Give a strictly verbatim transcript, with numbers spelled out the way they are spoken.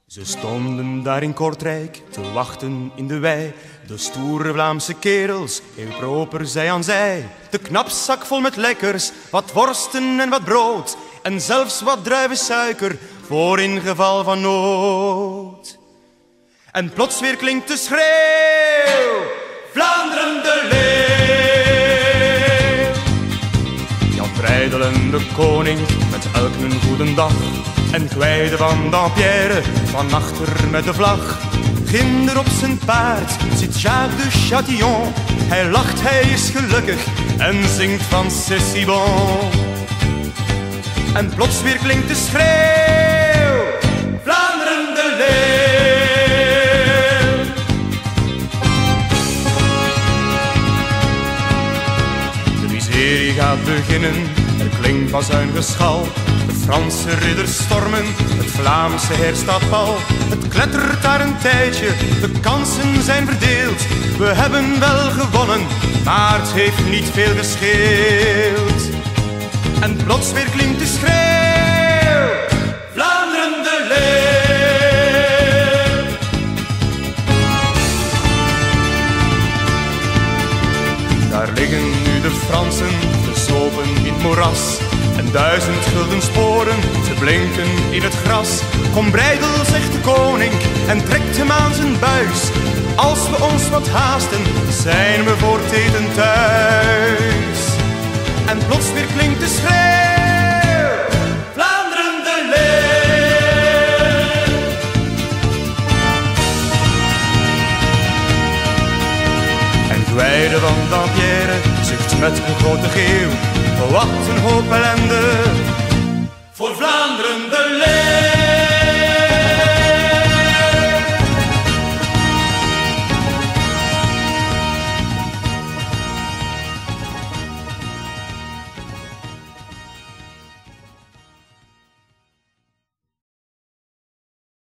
Ze stonden daar in Kortrijk te wachten in de wei. De stoere Vlaamse kerels, heel proper zij aan zij. De knapzak vol met lekkers, wat worsten en wat brood. En zelfs wat druivensuiker, voor in geval van nood. En plots weer klinkt de schreeuw, Vlaanderen de leeuw. Jan Breydel en de koning, met elk een goedendag. En Gwijde van Dampierre, van achter met de vlag. Ginder op zijn paard zit Jacques de Chatillon. Hij lacht, hij is gelukkig en zingt van C'est si bon. En plots weer klinkt de schreeuw, Vlaanderen de leeuw. De miserie gaat beginnen, er klinkt bazuingeschal. De Franse ridders stormen, het Vlaamse heer staat pal. Het klettert daar een tijdje, de kansen zijn verdeeld. We hebben wel gewonnen, maar het heeft niet veel gescheeld. En plots weer klinkt de schreeuw, Vlaanderen de leeuw. Daar liggen nu de Fransen, verzopen in het moeras. En duizend gulden sporen, ze blinken in het gras. Kom Breydel, zegt de koning, en trekt hem aan zijn buis. Als we ons wat haasten, zijn we voor het eten thuis. En plots weer klinkt de schreeuw, Vlaanderen de leeuw. En Gwijde van Dampierre zucht met een grote geeuw. Wat een hoop ellende voor Vlaanderen de leeuw.